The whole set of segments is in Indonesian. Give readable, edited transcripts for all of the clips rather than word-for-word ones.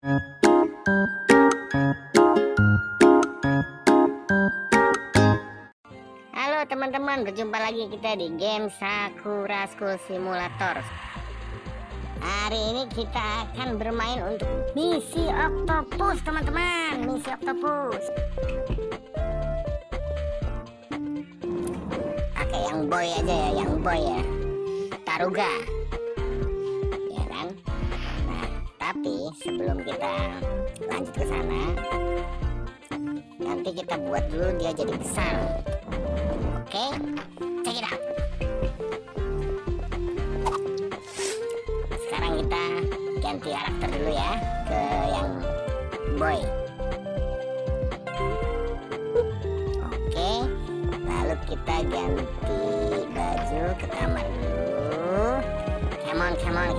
Halo teman-teman, berjumpa lagi kita di game Sakura School Simulator. Hari ini kita akan bermain untuk misi Octopus, teman-teman. Misi Octopus. Pakai yang boy aja ya, yang boy ya. Taruga. Ya kan? Nah, tapi sebelum kita lanjut ke sana, nanti kita buat dulu dia jadi besar. Oke, check it out. Sekarang kita ganti karakter dulu ya ke yang boy. Oke, lalu kita ganti baju ke kamar dulu. Come on.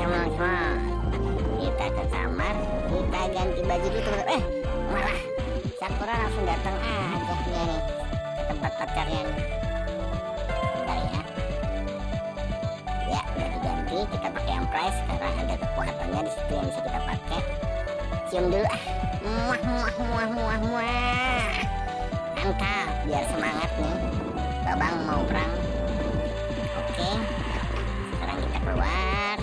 Kita ke kamar, kita ganti baju dulu teman-teman. Malah Sakura langsung datang aja nih ke tempat pacarnya nih. Bentar ya. Ya, udah diganti. Kita pakai yang price karena ada kekuatannya di situ yang bisa kita pakai. Cium dulu muah. Mantap, biar semangat nih. Babang mau perang. Oke. Sekarang kita keluar.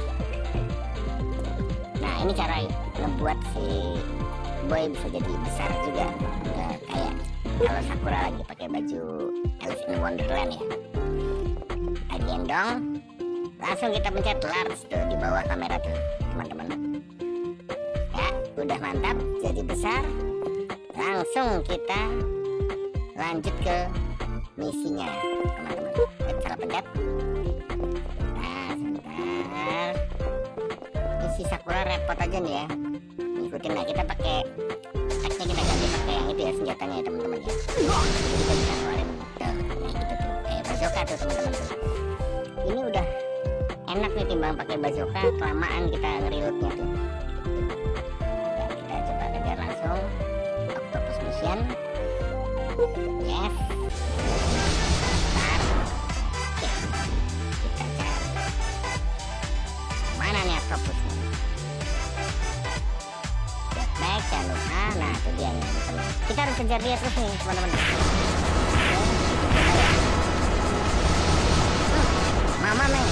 Nah, ini cara ngebuat si boy bisa jadi besar juga. Nggak kayak kalau Sakura lagi pakai baju Alice in Wonderland ya. Kita gendong, langsung kita pencet large tuh di bawah kamera tuh teman-teman. Ya, udah mantap, jadi besar. Langsung kita lanjut ke misinya teman-teman. Salah pencet. Nah, sebentar. Misi Sakura repot aja nih ya. Ikutin. Nah, kita pakai attack-nya, kita ganti pakai yang itu ya, senjatanya ya teman-teman ya. Jadi kita bisa ngeluarin tuh, nah gitu tuh, kayak bazooka tuh teman-teman tuh. Ini udah enak nih timbang pakai bazooka, kelamaan kita nge-reloadnya tuh. Ya, kita coba kejar langsung Octopus Mission. Yes. Start. Oke, kita cari mana nih Octopusnya. Baik, jangan lupa. Nah, itu dia nih teman-teman. Kita harus kejar dia terus nih teman-teman. Mama nih.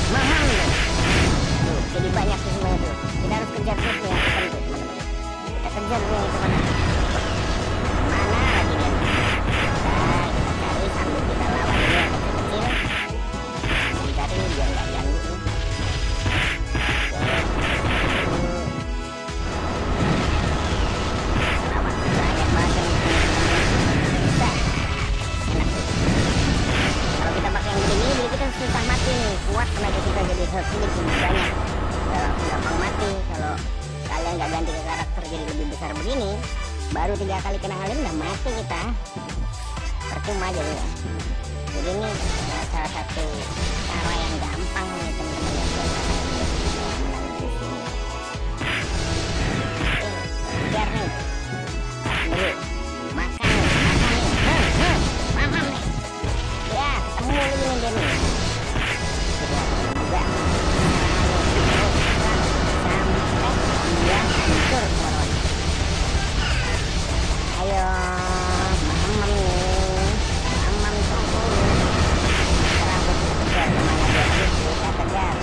Tuh, jadi banyak tuh semuanya tuh. Kita harus kejar terus nih yang tuh teman-teman. Kita kejar nih itu mana. Mana lagi dia nih. Nah, kita cari sambil kita lawan dia yang kecil-kecil. Kita cari biar nggak ganggu tuh. Susah mati nih, kuat tenaga kita jadi health-nya jadi banyak, gampang mati. Kalau kalian nggak ganti ke karakter jadi lebih besar begini, baru 3 kali kena alien udah mati kita, percuma aja ya. Jadi ini salah satu cara yang gampang nih teman-teman ya buat kalian menang di sini. Kejar nih, dulu makan nih, paham nih, ya ketemu lagi nih dia nih. Juga sampai dia hancur semuanya. Ayo mamam tunggu. Sekarang kita kejar kemana dia, kita kejar.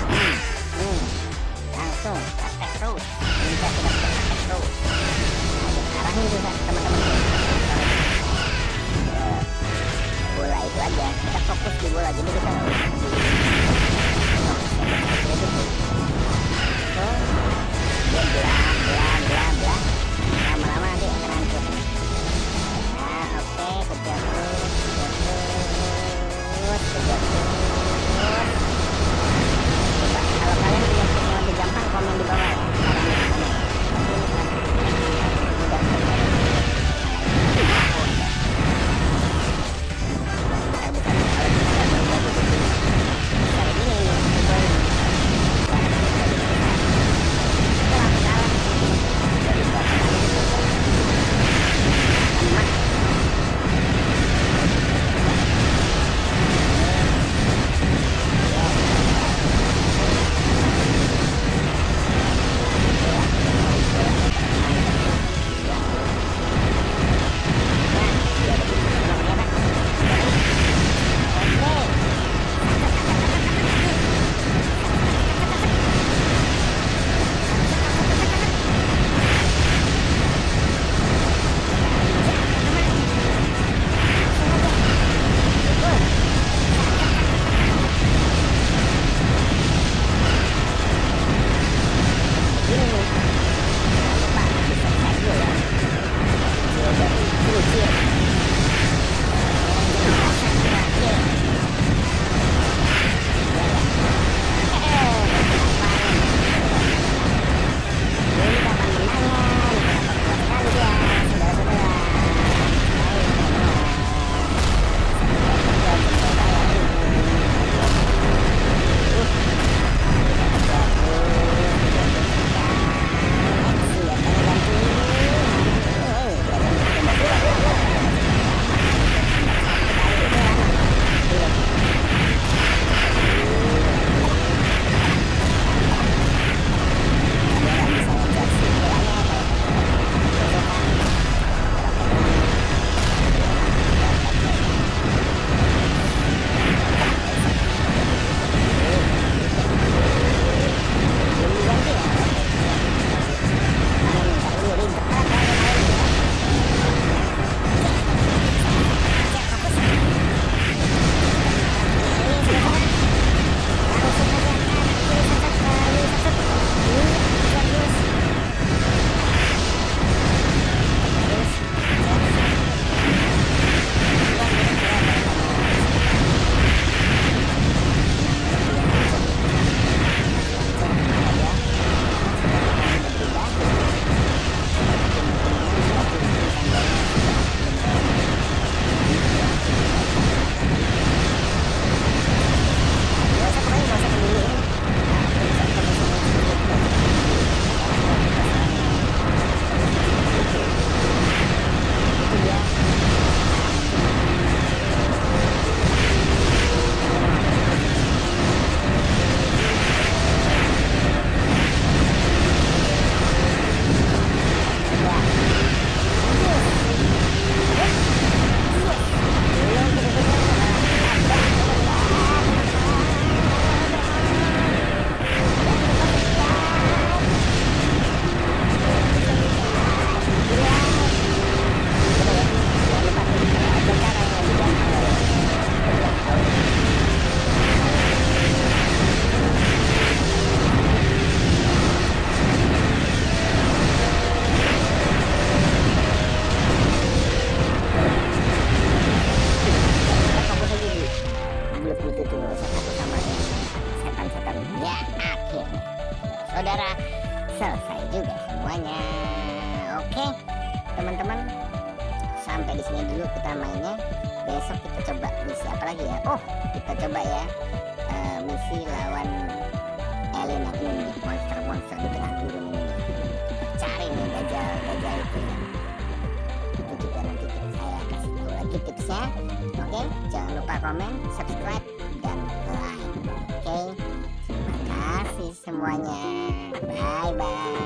semuanya. Oke teman-teman, sampai di sini dulu kita mainnya. Besok kita coba misi apa lagi ya? Oh, kita coba ya misi lawan alien yang ini, monster-monster di tengah gurun ini. Cari nih gajah itu ya. Itu juga nanti saya kasih tahu lagi tipsnya. Oke, jangan lupa komen, subscribe, dan like. Oke, terima kasih semuanya. Bye bye.